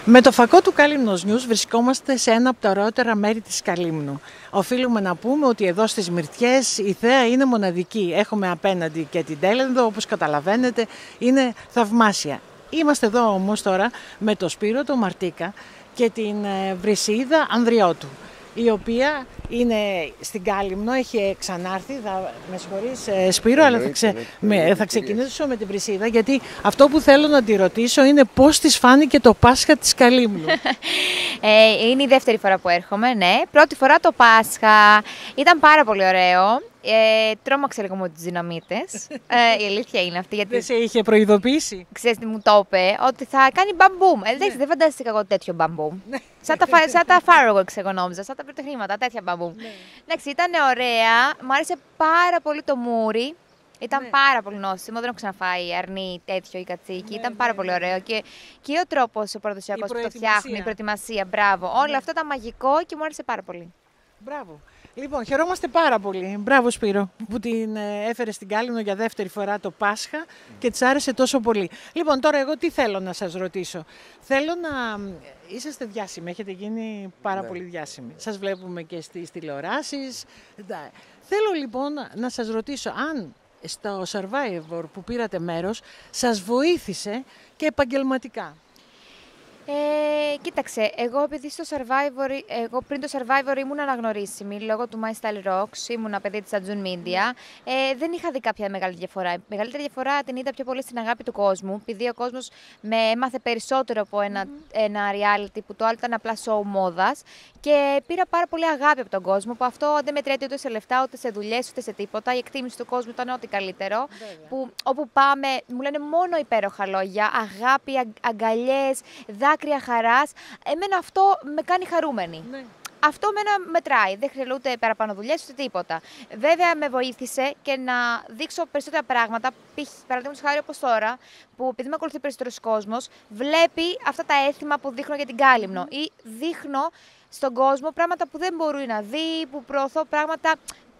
Με το φακό του Καλύμνος News βρισκόμαστε σε ένα από τα ωραιότερα μέρη της Καλύμνου. Οφείλουμε να πούμε ότι εδώ στις Μυρτιές η θέα είναι μοναδική. Έχουμε απέναντι και την Τέλενδο, όπως καταλαβαίνετε, είναι θαυμάσια. Είμαστε εδώ όμως τώρα με το Σπύρο, τον Μαρτίκα και την Βρυσίδα Ανδριώτου, η οποία είναι στην Κάλυμνο, έχει ξανάρθει. Με συγχωρείς Σπύρο, αλλά θα ξεκινήσω με την Βρυσίδα, γιατί αυτό που θέλω να τη ρωτήσω είναι πώς της φάνηκε το Πάσχα της Καλύμνου. Είναι η δεύτερη φορά που έρχομαι, ναι. Πρώτη φορά το Πάσχα. Ήταν πάρα πολύ ωραίο. Τρόμαξε λίγο με τις δυναμίτες. Η αλήθεια είναι αυτή. Γιατί δεν σε είχε προειδοποιήσει? Ξέρεις τι μου το είπε, ότι θα κάνει μπαμπούμ. Εντάξει, δεν φαντάστηκα εγώ τέτοιο μπαμπούμ. Σαν τα fireworks, εγώ νόμιζα, σαν τα πρωτοχρήματα, τέτοια μπαμπούμ. Εντάξει, ήταν ωραία. Μου άρεσε πάρα πολύ το μούρι. Ήταν πάρα πολύ νόστιμο, δεν έχω ξαναφάει αρνί τέτοιο ή κατσίκι. Ήταν πάρα πολύ ωραίο. Και ο τρόπος ο παραδοσιακός που το φτιάχνει, η προετοιμασία, μπράβο. Όλο αυτό ήταν μαγικό και μου άρεσε πάρα πολύ. Μπράβο. Λοιπόν, χαιρόμαστε πάρα πολύ. Μπράβο Σπύρο, που την έφερε στην Κάλυμνο για δεύτερη φορά το Πάσχα και της άρεσε τόσο πολύ. Λοιπόν, τώρα εγώ τι θέλω να σας ρωτήσω. Θέλω να... Είσαστε διάσημοι, έχετε γίνει πάρα πολύ διάσημοι. Σας βλέπουμε και στις τηλεοράσεις. Θέλω λοιπόν να σας ρωτήσω αν στο Survivor που πήρατε μέρος σας βοήθησε και επαγγελματικά. Κοίταξε, εγώ επειδή πριν το Survivor ήμουν αναγνωρίσιμη λόγω του My Style Rocks, ήμουν παιδί της Ατζούν Media, δεν είχα δει κάποια μεγάλη διαφορά. Η μεγαλύτερη διαφορά την είδα πιο πολύ στην αγάπη του κόσμου, επειδή ο κόσμος με έμαθε περισσότερο από ένα reality που το άλλο ήταν απλά show μόδας και πήρα πάρα πολύ αγάπη από τον κόσμο, που αυτό δεν μετριέται ούτε σε λεφτά, ούτε σε δουλειές, ούτε σε τίποτα. Η εκτίμηση του κόσμου ήταν ό,τι καλύτερο, που όπου πάμε μου λένε μόνο υπέροχα λόγια, αγάπη, αγκαλιές, δάκρυα χαράς. Εμένα αυτό με κάνει χαρούμενη. Ναι. Αυτό μένα μετράει. Δεν χρειάζεται ούτε παραπάνω δουλειές ούτε τίποτα. Βέβαια με βοήθησε και να δείξω περισσότερα πράγματα. Παραδείγματος χάρη όπως τώρα, που επειδή με ακολουθεί περισσότερος κόσμος, βλέπει αυτά τα έθιμα που δείχνω για την Κάλυμνο ή δείχνω στον κόσμο πράγματα που δεν μπορεί να δει, που προωθώ πράγματα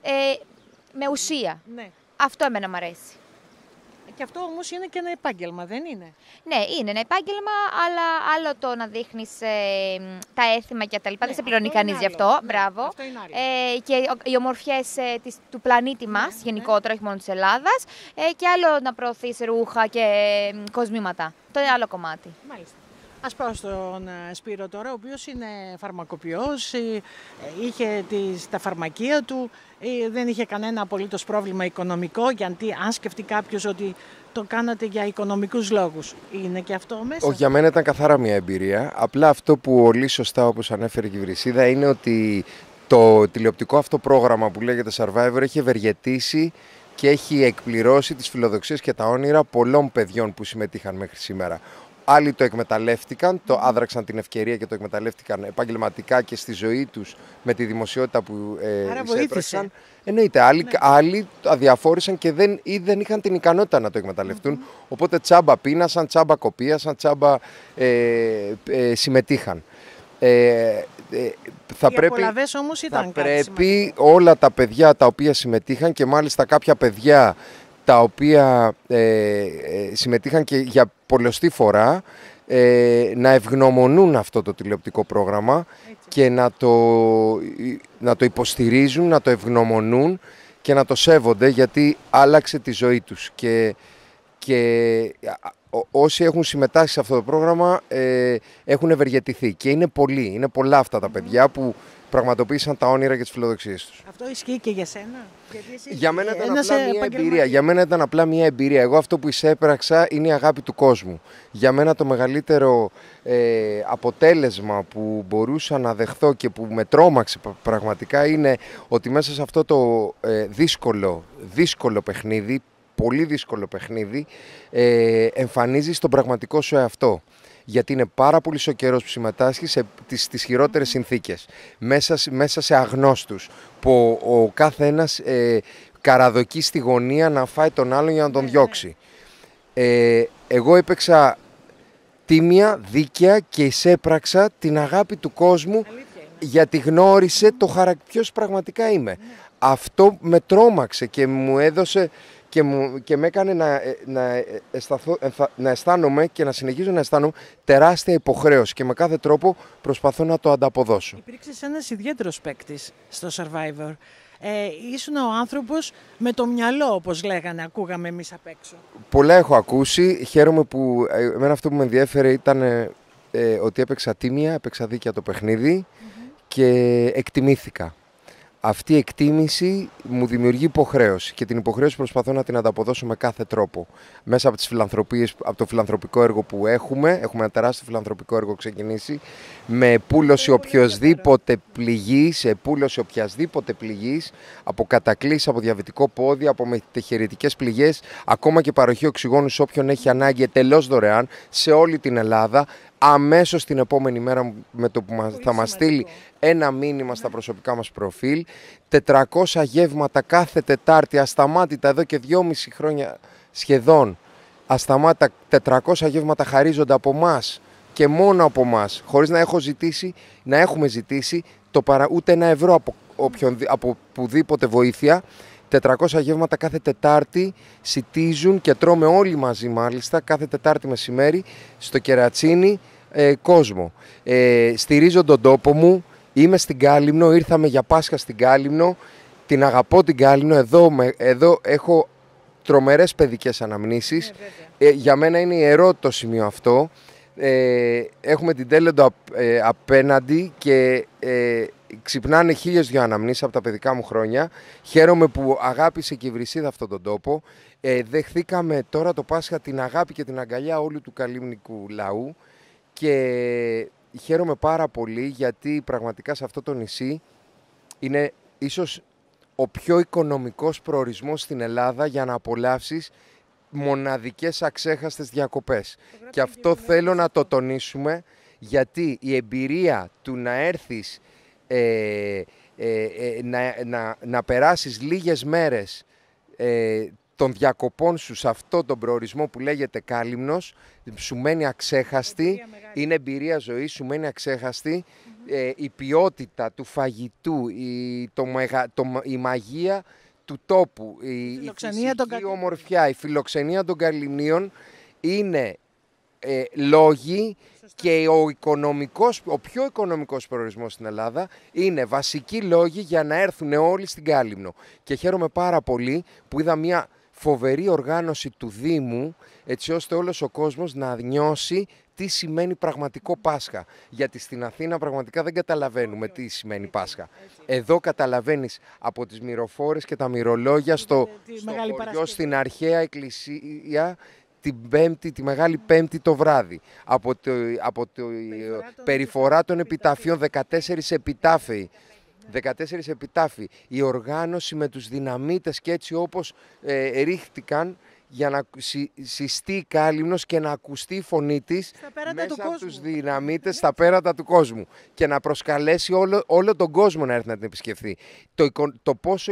με ουσία. Ναι. Αυτό εμένα μου αρέσει. Και αυτό όμως είναι και ένα επάγγελμα, δεν είναι? Ναι, είναι ένα επάγγελμα, αλλά άλλο το να δείχνεις τα έθιμα και τα λοιπά. Δεν σε πληρώνει κανείς γι' αυτό. Ναι, μπράβο. Αυτό και οι ομορφιές του πλανήτη μας, γενικότερα, όχι μόνο της Ελλάδας. Και άλλο να προωθείς ρούχα και κοσμήματα. Το είναι άλλο κομμάτι. Μάλιστα. Ας πάω στον Σπύρο τώρα, ο οποίος είναι φαρμακοποιός, είχε τα φαρμακεία του, δεν είχε κανένα απολύτως πρόβλημα οικονομικό, γιατί αν σκεφτεί κάποιος ότι το κάνατε για οικονομικούς λόγους, είναι και αυτό μέσα? Όχι, για μένα ήταν καθαρά μια εμπειρία. Απλά αυτό που πολύ σωστά, όπως ανέφερε και η Βρυσίδα, είναι ότι το τηλεοπτικό αυτό πρόγραμμα που λέγεται Survivor έχει ευεργετήσει και έχει εκπληρώσει τις φιλοδοξίες και τα όνειρα πολλών παιδιών που συμμετείχαν μέχρι σήμερα. Άλλοι το εκμεταλλεύτηκαν, το άδραξαν την ευκαιρία και το εκμεταλλεύτηκαν επαγγελματικά και στη ζωή τους με τη δημοσιότητα που εισέπραξαν. Εννοείται, άλλοι αδιαφόρησαν και δεν είχαν την ικανότητα να το εκμεταλλευτούν. Οπότε τσάμπα πείνασαν, τσάμπα κοπίασαν, τσάμπα συμμετείχαν. Οι απολαβές όμως ήταν θα πρέπει όλα τα παιδιά τα οποία συμμετείχαν, και μάλιστα κάποια παιδιά τα οποία συμμετείχαν και για πολλωστή φορά, να ευγνωμονούν αυτό το τηλεοπτικό πρόγραμμα και να το υποστηρίζουν, να το ευγνωμονούν και να το σέβονται, γιατί άλλαξε τη ζωή τους. Και όσοι έχουν συμμετάσχει σε αυτό το πρόγραμμα έχουν ευεργετηθεί. Και είναι πολλά αυτά τα παιδιά που πραγματοποίησαν τα όνειρα και τις φιλοδοξίες τους. Αυτό ισχύει και για σένα? Για μένα ήταν απλά μια εμπειρία. Για μένα ήταν απλά μια εμπειρία. Εγώ αυτό που εισέπραξα είναι η αγάπη του κόσμου. Για μένα το μεγαλύτερο αποτέλεσμα που μπορούσα να δεχθώ και που με τρόμαξε πραγματικά είναι ότι μέσα σε αυτό το δύσκολο παιχνίδι, πολύ δύσκολο παιχνίδι, εμφανίζεις τον πραγματικό σου εαυτό. Γιατί είναι πάρα πολύ ο καιρός που συμμετάσχει στις χειρότερες συνθήκες, μέσα σε αγνώστους, που ο κάθε ένας καραδοκεί στη γωνία να φάει τον άλλον για να τον διώξει. Εγώ έπαιξα τίμια, δίκαια και εισέπραξα την αγάπη του κόσμου, γιατί γνώρισε ποιος πραγματικά είμαι. Αυτό με τρόμαξε και μου έδωσε και με έκανε να αισθάνομαι και να συνεχίζω να αισθάνομαι τεράστια υποχρέωση και με κάθε τρόπο προσπαθώ να το ανταποδώσω. Υπήρξες ένας ιδιαίτερος παίκτης στο Survivor. Ήσουν ο άνθρωπος με το μυαλό, όπως λέγανε, ακούγαμε εμείς απ' έξω. Πολλά έχω ακούσει. Χαίρομαι που εμένα αυτό που με ενδιέφερε ήταν ότι έπαιξα τίμια, έπαιξα δίκαια το παιχνίδι και εκτιμήθηκα. Αυτή η εκτίμηση μου δημιουργεί υποχρέωση και την υποχρέωση προσπαθώ να την ανταποδώσω με κάθε τρόπο. Μέσα από τις φιλανθρωπίες, από το φιλανθρωπικό έργο που έχουμε ένα τεράστιο φιλανθρωπικό έργο ξεκινήσει, με επούλωση οποιασδήποτε πληγής, από κατακλείσει, από διαβητικό πόδι, από μετεχειρητικές πληγές, ακόμα και παροχή οξυγόνου σε όποιον έχει ανάγκη εντελώς δωρεάν σε όλη την Ελλάδα. Αμέσως την επόμενη μέρα με το που θα μας στείλει ένα μήνυμα στα προσωπικά μας προφίλ. 400 γεύματα κάθε Τετάρτη, ασταμάτητα εδώ και 2,5 χρόνια σχεδόν. Ασταμάτητα 400 γεύματα χαρίζονται από εμάς και μόνο από εμάς, χωρίς να έχουμε ζητήσει ούτε ένα ευρώ από οπουδήποτε βοήθεια. 400 γεύματα κάθε Τετάρτη σιτίζουν και τρώμε όλοι μαζί μάλιστα κάθε Τετάρτη μεσημέρι στο Κερατσίνι κόσμο. Στηρίζω τον τόπο μου, είμαι στην Κάλυμνο, ήρθαμε για Πάσχα στην Κάλυμνο, την αγαπώ την Κάλυμνο, εδώ έχω τρομερές παιδικές αναμνήσεις, για μένα είναι ιερό το σημείο αυτό. Έχουμε την Τέλεντο απέναντι και ξυπνάνε 1002 αναμνήσεις από τα παιδικά μου χρόνια. Χαίρομαι που αγάπησε και η Βρυσίδα αυτόν τον τόπο. Δεχθήκαμε τώρα το Πάσχα την αγάπη και την αγκαλιά όλου του καλύμνικου λαού και χαίρομαι πάρα πολύ γιατί πραγματικά σε αυτό το νησί είναι ίσως ο πιο οικονομικός προορισμός στην Ελλάδα για να απολαύσεις μοναδικές αξέχαστες διακοπές. Και αυτό θέλω να το τονίσουμε, γιατί η εμπειρία του να έρθεις να περάσεις λίγες μέρες των διακοπών σου σε αυτό τον προορισμό που λέγεται Κάλυμνος, σου μένει αξέχαστη, είναι εμπειρία ζωής, σου μένει αξέχαστη, η ποιότητα του φαγητού, η μαγεία του τόπου, η φυσική ομορφιά, η φιλοξενία των Καλυμνίων είναι λόγοι και ο πιο οικονομικός προορισμός στην Ελλάδα είναι βασικοί λόγοι για να έρθουν όλοι στην Κάλυμνο. Και χαίρομαι πάρα πολύ που είδα μια φοβερή οργάνωση του Δήμου, έτσι ώστε όλος ο κόσμος να νιώσει τι σημαίνει πραγματικό Πάσχα. Γιατί στην Αθήνα πραγματικά δεν καταλαβαίνουμε τι σημαίνει Πάσχα. Εδώ καταλαβαίνεις από τις μυροφόρες και τα μυρολόγια στο χωριό, στην αρχαία εκκλησία, τη Μεγάλη Πέμπτη το βράδυ. Από τη περιφορά των επιταφείων, 14 επιτάφοι. 14 επιτάφοι. Η οργάνωση με τους δυναμίτες και έτσι όπως ρίχτηκαν για να συστεί η Κάλυμνος και να ακουστεί η φωνή της μέσα από τους δυναμίτες στα πέρατα του κόσμου και να προσκαλέσει όλο τον κόσμο να έρθει να την επισκεφθεί. Το πόσο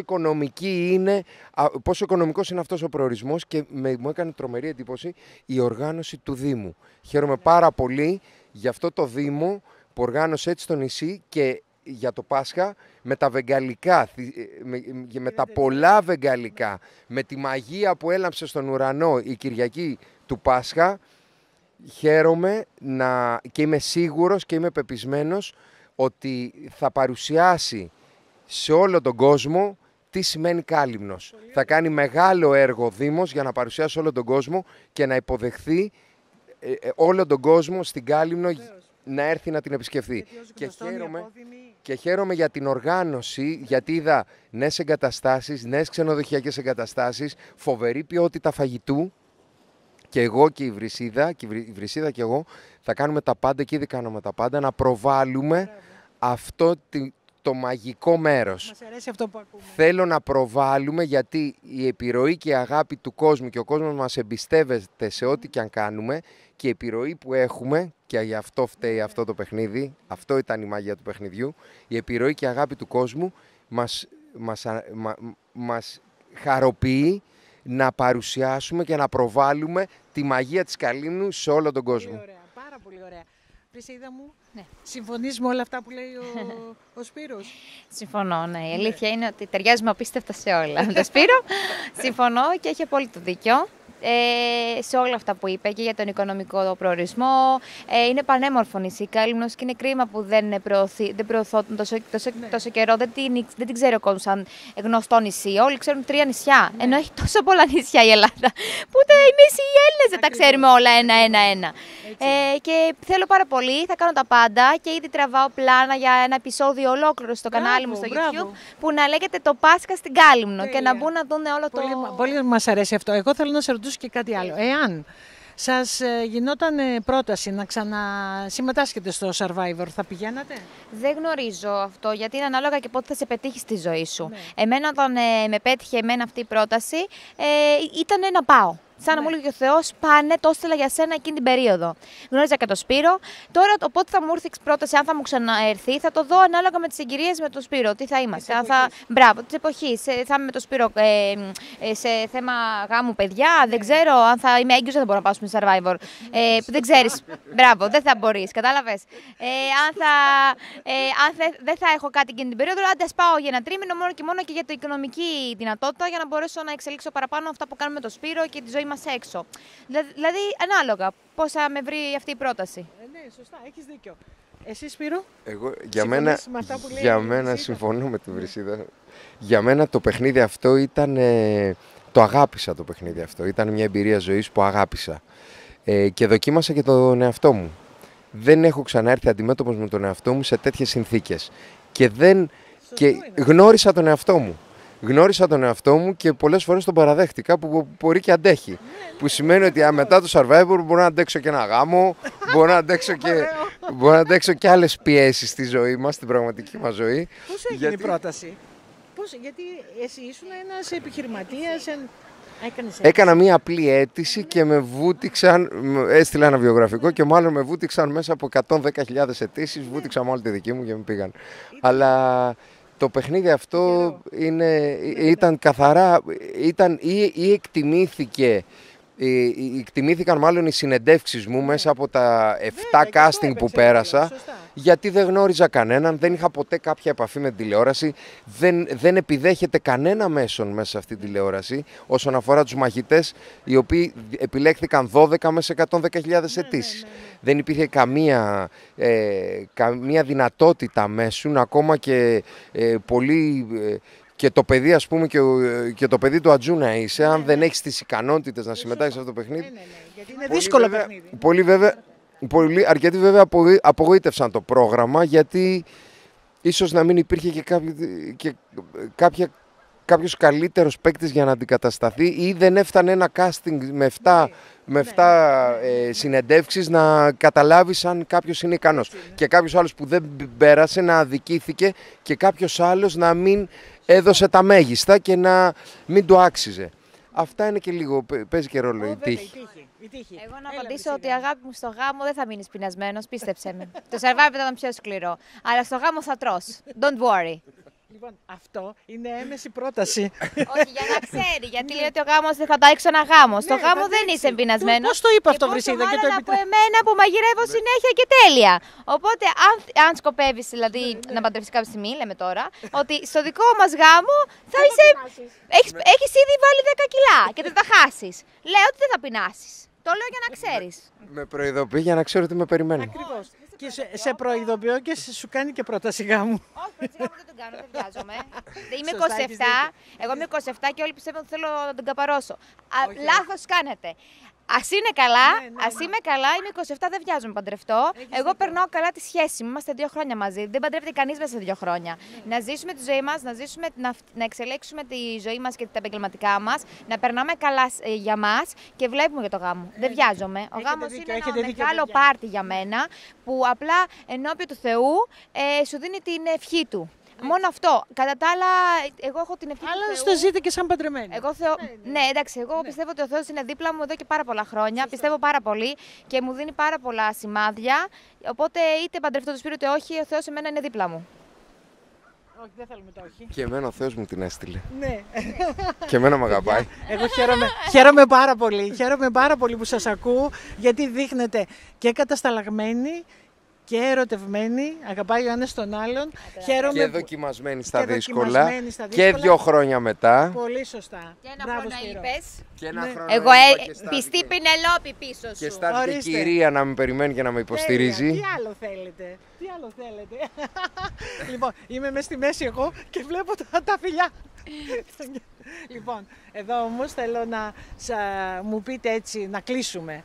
οικονομικός είναι αυτός ο προορισμός και μου έκανε τρομερή εντύπωση η οργάνωση του Δήμου. Χαίρομαι πάρα πολύ για αυτό το Δήμο που οργάνωσε έτσι το νησί και για το Πάσχα, με τα βεγγαλικά, με τα πολλά βεγγαλικά, με τη μαγεία που έλαμψε στον ουρανό η Κυριακή του Πάσχα, χαίρομαι και είμαι σίγουρος και είμαι πεπισμένος ότι θα παρουσιάσει σε όλο τον κόσμο τι σημαίνει Κάλυμνος. Θα κάνει μεγάλο έργο ο Δήμος για να παρουσιάσει σε όλο τον κόσμο και να υποδεχθεί όλο τον κόσμο στην Κάλυμνο να έρθει να την επισκεφθεί. Και χαίρομαι για την οργάνωση, γιατί είδα νέες εγκαταστάσεις, νέες ξενοδοχειακές εγκαταστάσεις, φοβερή ποιότητα φαγητού και εγώ και η Βρυσίδα και εγώ θα κάνουμε τα πάντα και ήδη κάνουμε τα πάντα να προβάλλουμε αυτό το μαγικό μέρος. Μας αρέσει αυτό που ακούμε. Θέλω να προβάλλουμε γιατί η επιρροή και η αγάπη του κόσμου και ο κόσμος μας εμπιστεύεται σε ό,τι και αν κάνουμε και η επιρροή που έχουμε, και γι' αυτό φταίει αυτό το παιχνίδι, αυτό ήταν η μαγεία του παιχνιδιού, η επιρροή και η αγάπη του κόσμου μας χαροποιεί να παρουσιάσουμε και να προβάλλουμε τη μαγεία της Καλύμνου σε όλο τον κόσμο. Πολύ ωραία, πάρα πολύ ωραία. Πρισίδα μου, Ναι. συμφωνείς με όλα αυτά που λέει ο Σπύρος? Συμφωνώ, ναι. Η αλήθεια είναι ότι ταιριάζουμε απίστευτα σε όλα. Με το Σπύρο συμφωνώ και έχει απόλυτο δίκιο. Σε όλα αυτά που είπε και για τον οικονομικό προορισμό. Είναι πανέμορφο νησί η Κάλυμνος και είναι κρίμα που δεν προωθούν τόσο καιρό. Δεν την ξέρει ο κόσμος σαν γνωστό νησί. Όλοι ξέρουν 3 νησιά. Ναι. Ενώ έχει τόσο πολλά νησιά η Ελλάδα. Που ούτε εμείς οι Έλληνες δεν τα ξέρουμε όλα ένα-ένα. Και θέλω πάρα πολύ, θα κάνω τα πάντα και ήδη τραβάω πλάνα για ένα επεισόδιο ολόκληρο στο κανάλι μου στο YouTube που να λέγεται Το Πάσχα στην Κάλυμνο και να μπουν να δουν όλο το. Πολύ μας αρέσει αυτό. Εγώ θέλω να σε ρωτήσω και κάτι άλλο. Εάν σας γινόταν πρόταση να ξανασυμμετάσχετε στο Survivor, θα πηγαίνατε? Δεν γνωρίζω αυτό, γιατί είναι ανάλογα και πότε θα σε πετύχει στη ζωή σου. Ναι. Εμένα, όταν με πέτυχε αυτή η πρόταση, ήταν να πάω. Σαν να μου έλεγε ο Θεός, πάνε, το έστειλα για σένα εκείνη την περίοδο. Γνώριζα και τον Σπύρο. Τώρα, οπότε θα μου έρθει η πρόταση, αν θα μου ξαναέρθει, θα το δω ανάλογα με τις συγκυρίες με τον Σπύρο. Τι θα είμαστε. Μπράβο, τη εποχή. Θα είμαι με τον Σπύρο σε θέμα γάμου, παιδιά. Δεν ξέρω αν θα είμαι έγκυος, δεν μπορώ να πάω στο Survivor. Δεν ξέρεις. Μπράβο, δεν θα μπορείς. Κατάλαβες. Αν δεν θα έχω κάτι εκείνη την περίοδο, άντε πάω για ένα τρίμηνο μόνο και μόνο και για την οικονομική δυνατότητα για να μπορέσω να εξελίξω παραπάνω αυτά που κάνουμε με τον Σπύρο και τη ζωή μας έξω. Δηλαδή, ανάλογα πώς θα με βρει αυτή η πρόταση. Ναι, σωστά, έχεις δίκιο. Εσύ, Σπύρο? Εγώ, για μένα συμφωνώ με την Βρυσίδα. Για μένα το παιχνίδι αυτό ήταν. Το αγάπησα το παιχνίδι αυτό. Ήταν μια εμπειρία ζωής που αγάπησα. Και δοκίμασα και τον εαυτό μου. Δεν έχω ξαναέρθει αντιμέτωπος με τον εαυτό μου σε τέτοιες συνθήκες. Και γνώρισα τον εαυτό μου. Γνώρισα τον εαυτό μου και πολλές φορές τον παραδέχτηκα που μπορεί και αντέχει. Που σημαίνει ότι μετά το Survivor μπορώ να αντέξω και ένα γάμο, μπορώ να αντέξω και άλλες πιέσεις στη ζωή μας, στην πραγματική μας ζωή. Πώς έγινε η πρόταση? Γιατί εσύ ήσουν ένας επιχειρηματίας, Έκανα μία απλή αίτηση και με βούτυξαν, έστειλα ένα βιογραφικό και μάλλον με βούτυξαν μέσα από 110.000 αιτήσεις, βούτυξαν όλη τη δική μου και με πήγαν. Αλλά το παιχνίδι αυτό ήταν καθαρά, ή εκτιμήθηκαν μάλλον οι συνεντεύξεις μου μέσα από τα 7 casting που πέρασα, γιατί δεν γνώριζα κανέναν, δεν είχα ποτέ κάποια επαφή με την τηλεόραση, δεν επιδέχεται κανένα μέσον μέσα σε αυτή τη τηλεόραση όσον αφορά τους μαχητές, οι οποίοι επιλέχθηκαν 12 μέσα σε 110.000 αιτήσεις. Δεν υπήρχε καμία δυνατότητα μέσουν, ακόμα και πολύ. Και το παιδί, ας πούμε, και το παιδί του Ατζού να είσαι, αν δεν έχεις τις ικανότητες να συμμετάσχεις σε αυτό το παιχνίδι. Ναι, γιατί είναι δύσκολο παιχνίδι. Αρκετοί βέβαια απογοήτευσαν το πρόγραμμα, γιατί ίσως να μην υπήρχε και κάποιος καλύτερος παίκτης για να αντικατασταθεί, ή δεν έφτανε ένα casting με 7 συνεντεύξεις να καταλάβεις αν κάποιος είναι ικανός. Και κάποιος άλλος που δεν πέρασε να αδικήθηκε και κάποιος άλλος να μην έδωσε τα μέγιστα και να μην το άξιζε. Αυτά είναι και λίγο, παίζει και ρόλο η τύχη. Εγώ να απαντήσω ότι αγάπη μου στο γάμο δεν θα μείνεις πεινασμένος, πίστεψε με. Το Survivor ήταν πιο σκληρό, αλλά στο γάμο θα τρως. Don't worry. Λοιπόν, αυτό είναι έμεση πρόταση. Όχι, για να ξέρει, γιατί λέει ότι ο γάμος δεν θα τα έξω ένα γάμο. Στο γάμο δεν είσαι εμπεινασμένος. Πώς το είπα αυτό, Βρυσίδα, και το από εμένα που μαγειρεύω συνέχεια και τέλεια. Οπότε, αν σκοπεύεις δηλαδή να παντρευτείς κάποια στιγμή, λέμε τώρα, ότι στο δικό μας γάμο θα είσαι. Έχεις ήδη βάλει 10 κιλά και δεν θα χάσεις. Λέω ότι δεν θα πεινάσεις. Το λέω για να ξέρεις. Με προειδοποιεί για να ξέρω τι με περιμένει. Ακριβώς. Και σε προειδοποιώ και σου κάνει και πρόταση γάμου. Όχι, πρόταση γάμου δεν τον κάνω, δεν βιάζομαι. Είμαι 27, εγώ είμαι 27 και όλοι πιστεύουν ότι θέλω να τον καπαρώσω. Λάθος κάνετε. Ας είναι καλά, είμαι καλά, είμαι 27, δεν βιάζομαι παντρευτώ. Εγώ περνάω καλά τη σχέση μου, είμαστε 2 χρόνια μαζί. Δεν παντρεύεται κανείς μέσα σε 2 χρόνια. Να ζήσουμε τη ζωή μας, να εξελέξουμε τη ζωή μας και τα επαγγελματικά μας, να περνάμε καλά για μας και βλέπουμε για το γάμο. Δεν βιάζομαι. Ο γάμος είναι ένα μεγάλο πάρτι για μένα που απλά ενώπιον του Θεού σου δίνει την ευχή του. Μόνο αυτό. Κατά τα άλλα, εγώ έχω την ευχή. Αλλά στο ζείτε και σαν παντρεμένη. Ναι, εντάξει, εγώ πιστεύω ότι ο Θεός είναι δίπλα μου εδώ και πάρα πολλά χρόνια. Πιστεύω πάρα πολύ και μου δίνει πάρα πολλά σημάδια. Οπότε είτε παντρευτώ το Σπύρο είτε όχι, ο Θεός εμένα είναι δίπλα μου. Όχι, δεν θέλουμε το όχι. Και εμένα ο Θεός μου την έστειλε. Ναι. Και εμένα με αγαπάει. Εγώ χαίρομαι πάρα πολύ. Χαίρομαι πάρα πολύ που σας ακούω, γιατί δείχνετε και κατασταλαγμένοι και ερωτευμένοι, αγαπάει ο ένας τον άλλον. Χαίρομαι και που... δοκιμασμένοι στα και δύσκολα. δοκιμασμένοι στα δύσκολα. Και 2 χρόνια μετά. Πολύ σωστά. Και ένα Μπράβο, χρόνο Σπύρο. είπες. Και ένα χρόνο Εγώ έλειπα και στάθηκε. πιστή Πινελόπη πίσω σου. Και στάθηκε η Ορίστε. κυρία να με περιμένει και να με υποστηρίζει. Τέλεια. Τι άλλο θέλετε. Τι άλλο θέλετε. Λοιπόν, είμαι μες στη μέση εγώ και βλέπω τα φιλιά. Λοιπόν, εδώ όμως θέλω να μου πείτε έτσι, να κλείσουμε.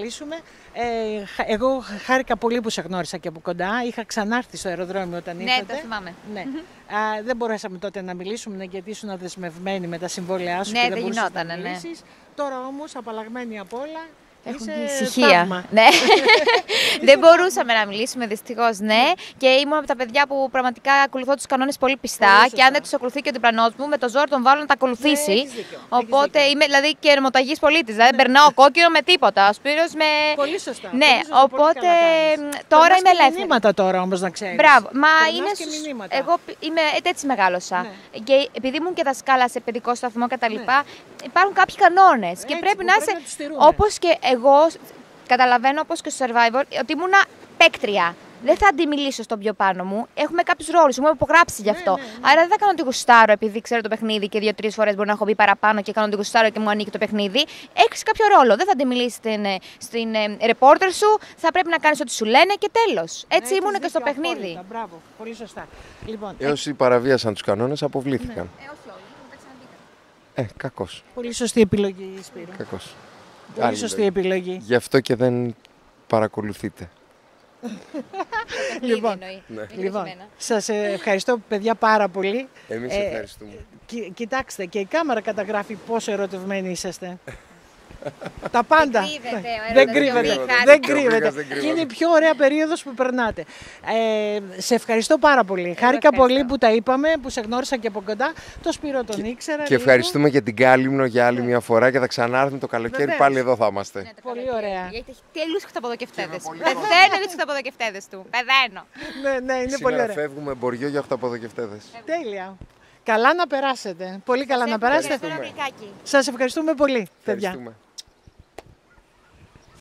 Εγώ χάρηκα πολύ που σε γνώρισα και από κοντά. Είχα ξανάρθει στο αεροδρόμιο όταν ήρθατε. Ναι, το θυμάμαι. Ναι. Δεν μπορέσαμε τότε να μιλήσουμε γιατί ήσουν αδεσμευμένοι με τα συμβόλαιά σου Ναι, και δεν μπορούσες να γινότανε, ναι. μιλήσεις. Τώρα όμως, απαλλαγμένοι απ' όλα, Έχουν είσαι ησυχία. θαύμα. Ναι. Δεν μπορούσαμε να μιλήσουμε, δυστυχώς, ναι. Και ήμουν από τα παιδιά που πραγματικά ακολουθώ τους κανόνες πολύ πιστά. Πολύ σωστά. Και αν δεν τους ακολουθεί και ο διπλανός μου, με το ζόρι τον βάλω να τα ακολουθήσει. Ναι, έχεις δίκιο. Οπότε είμαι δηλαδή και ερμοταγής πολίτης. Δηλαδή δεν περνάω κόκκινο με τίποτα. Ο Σπύρος με. Πολύ σωστά. Ναι, πολύ σωστά, πολύ οπότε καλά κάνεις. τώρα Περνάς είμαι και ελεύθερη. μηνύματα τώρα όμως να ξέρεις. Μπράβο, μα Περνάς είναι. και μηνύματα. Εγώ είμαι έτσι μεγάλωσα. Ναι. Και επειδή ήμουν και δασκάλα σε παιδικό σταθμό κτλ., υπάρχουν κάποιοι κανόνες. Και Έτσι, πρέπει που να πρέπει είσαι. να τους τηρούμε. Όπως και εγώ καταλαβαίνω, όπως και στο Survivor, ότι ήμουνα παίκτρια. Δεν θα αντιμιλήσω στον πιο πάνω μου. Έχουμε κάποιους ρόλους. Μου έχω υπογράψει γι' αυτό. Ναι. Άρα δεν θα κάνω ότι γουστάρω επειδή ξέρω το παιχνίδι και 2-3 φορές μπορεί να έχω μπει παραπάνω και κάνω ότι γουστάρω και μου ανήκει το παιχνίδι. Έχεις κάποιο ρόλο. Δεν θα αντιμιλήσεις στην ρεπόρτερ σου. Θα πρέπει να κάνεις ό,τι σου λένε και τέλος. Έτσι ήμουν και στο παιχνίδι. Απόλυτα. Μπράβο, πολύ σωστά. Λοιπόν, Όσοι παραβίασαν τους κανόνες αποβλήθηκαν. Όχι όλοι. Κακός. πολύ σωστή επιλογή, Σπύρο. Κακός. Πολύ Άλλη σωστή λόγη. επιλογή. Γι' αυτό και δεν παρακολουθείτε. Λοιπόν, Λοιπόν, σας ευχαριστώ παιδιά πάρα πολύ. Εμείς ευχαριστούμε. Κοιτάξτε, και η κάμερα καταγράφει πόσο ερωτευμένοι είσαστε. Τα πάντα. Δεν κρύβεται ο Δεν έρωτας, κρύβεται. ο Μιχάλης. Δεν Και ο κρύβεται. Μίκας δεν κρύβεται. Και είναι η πιο ωραία περίοδος που περνάτε. Σε ευχαριστώ πάρα πολύ. Χάρηκα πολύ που τα είπαμε, που σε γνώρισα και από κοντά. Το Σπύρο τον ήξερα. Και λίγο. ευχαριστούμε και την Κάλυμνο για άλλη μια φορά και θα ξανάρθουμε το καλοκαίρι. Βεβαίως. Πάλι εδώ θα είμαστε. Πολύ ωραία. Γιατί έχει τέλειους χταποδοκευτέδες. Πεθαίνω για τους χταποδοκευτέδες του. Πεθαίνω. Ναι, είναι πολύ Σήμερα ωραία. φεύγουμε εμποριό για οχταποδοκευτέδες. Τέλεια. Καλά να περάσετε. Πολύ καλά να περάσετε. Ευχαριστώ. Σας ευχαριστούμε πολύ, παιδιά. Ευχαριστούμε.